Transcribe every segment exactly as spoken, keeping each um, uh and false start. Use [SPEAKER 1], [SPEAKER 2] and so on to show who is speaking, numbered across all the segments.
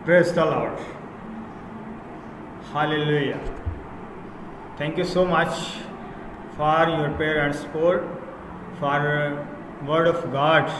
[SPEAKER 1] Praise the Lord. Hallelujah. Thank you so much for your prayer and support for uh, Word of God.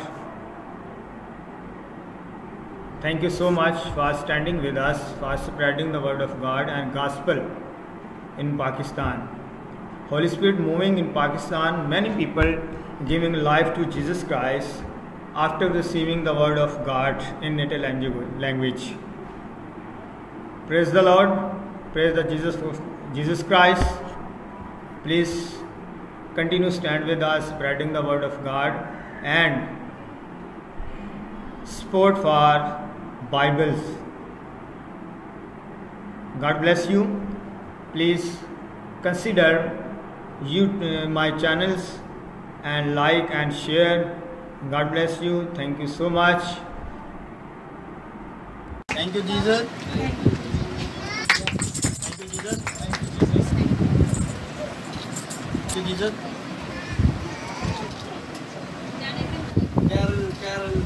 [SPEAKER 1] Thank you so much for standing with us, for spreading the Word of God and Gospel in Pakistan. Holy Spirit moving in Pakistan, many people giving life to Jesus Christ after receiving the Word of God in native language. Praise the Lord. Praise the Jesus, Jesus Christ. Please continue stand with us, spreading the Word of God and support for Bibles. God bless you. Please consider you uh, my channels and like and share. God bless you. Thank you so much. Thank you, Jesus. Thank you, Jesus. Thank you, Jesus. Thank you, Jesus. Carol, Carol.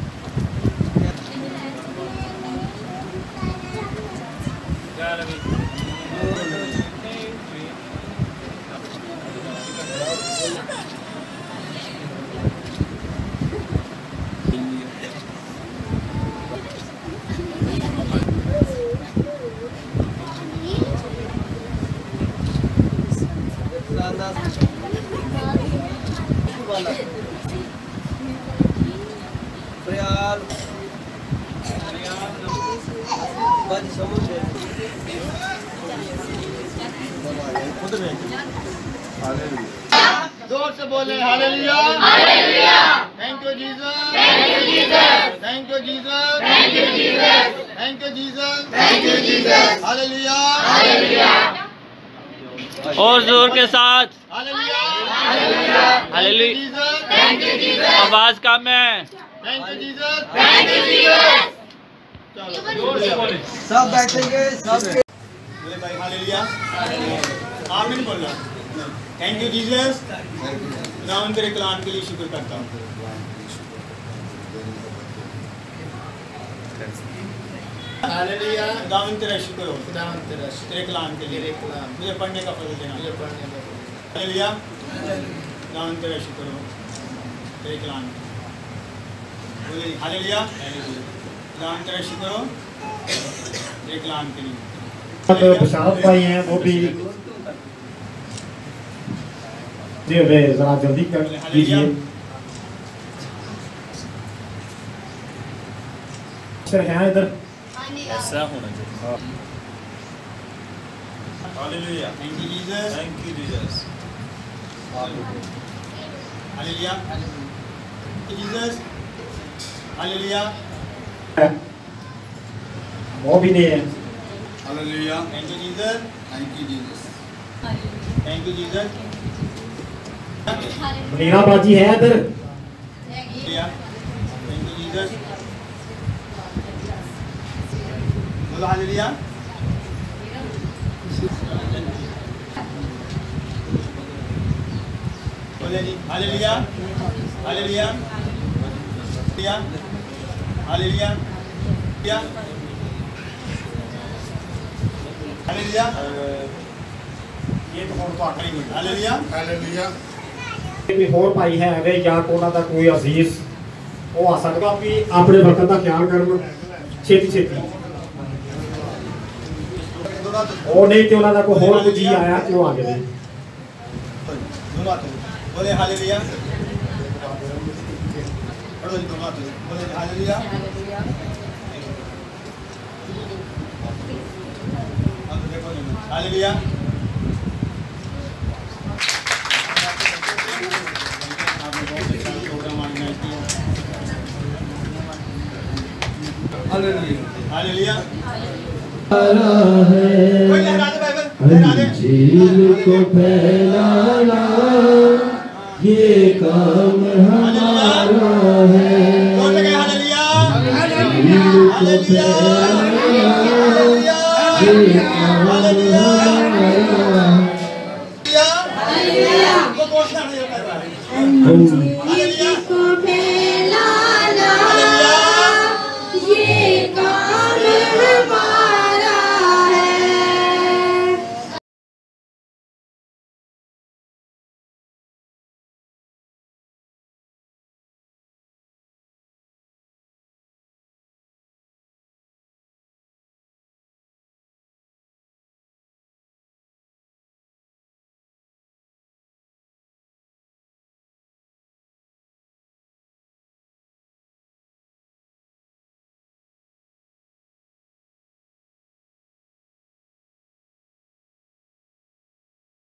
[SPEAKER 1] जोर से बोले hallelujah hallelujah thank you Jesus thank you Jesus thank you Jesus thank you Jesus thank you Jesus thank you Jesus hallelujah hallelujah
[SPEAKER 2] और जोर के साथ
[SPEAKER 1] hallelujah hallelujah
[SPEAKER 2] hallelujah
[SPEAKER 1] thank you Jesus
[SPEAKER 2] आवाज कम है
[SPEAKER 1] thank you Jesus thank you Jesus चलो जोर से बोले
[SPEAKER 3] सब बैठेंगे सब
[SPEAKER 1] बोले भाई हालेलुया आमीन बोलना थैंक यू जीसस खुदावंद तेरे कलाम के लिए शुक्र करता हूँ हालेलुया खुदावंद तेरा शुक्र हो खुदावंद तेरा तेरे कलाम के लिए तेरे कलाम मुझे पढ़ने का फजल देना मुझे पढ़ने का हालेलुया खुदावंद तेरा शुक्र हो तेरे कलाम बोले हालेलुया खुदावंद तेरा शुक्र हो तेरे कलाम के लिए
[SPEAKER 4] प्रसाद भाई हैं वो भी जी वे जरा जल्दी कर लीजिए सर हैं इधर
[SPEAKER 2] ऐसा होना चाहिए
[SPEAKER 1] hallelujah thank you Jesus
[SPEAKER 2] thank you Jesus
[SPEAKER 1] hallelujah Jesus hallelujah
[SPEAKER 4] वो भी नहीं है
[SPEAKER 1] hallelujah thank you Jesus thank you Jesus thank you Jesus
[SPEAKER 4] Meera बाजी है इधर
[SPEAKER 1] हालेलुया थैंक यू जीसस बोलो हालेलुया बोले जी hallelujah hallelujah hallelujah hallelujah hallelujah ये तो और तो आखिरी में हालेलुया हालेलुया
[SPEAKER 4] कोई होर भाई है वे या कोना दा कोई अजीज वो आ सकदा भी अपने वक्त का ख्याल करन छेती छेती ओ नहीं ते उना दा कोई होर जी आया ते वो आ गए
[SPEAKER 1] बोले हालेलुया पढ़ो जी दोनों बोले हालेलुया हालेलुया हालेलुया कोई लहरा दे बाइबल लहरा दे
[SPEAKER 3] अंजील को फैलाना ये काम हमारा है
[SPEAKER 1] बोल लगे हालेलुया
[SPEAKER 3] अंजील को फैलाना ये काम हमारा है
[SPEAKER 1] हालेलुया वो घोषणा